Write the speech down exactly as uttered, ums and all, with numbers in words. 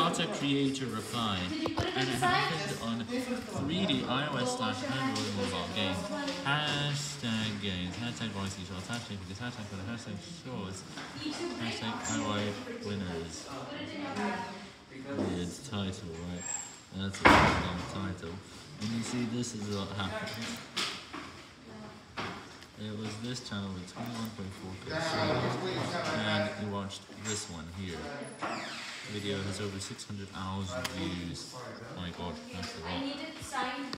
Data creator reply, and it happened on three D iOS slash Android mobile game. Hashtag games, hashtag voice shorts, hashtag videos, hashtag Twitter, hashtag shorts, hashtag iWide winners. Weird title, right? That's a long title. And you see, this is what happened. It was this channel with twenty-one point four K subs, and you watched this one here. The video has over six hundred hours of views. Oh my god, that's a lot.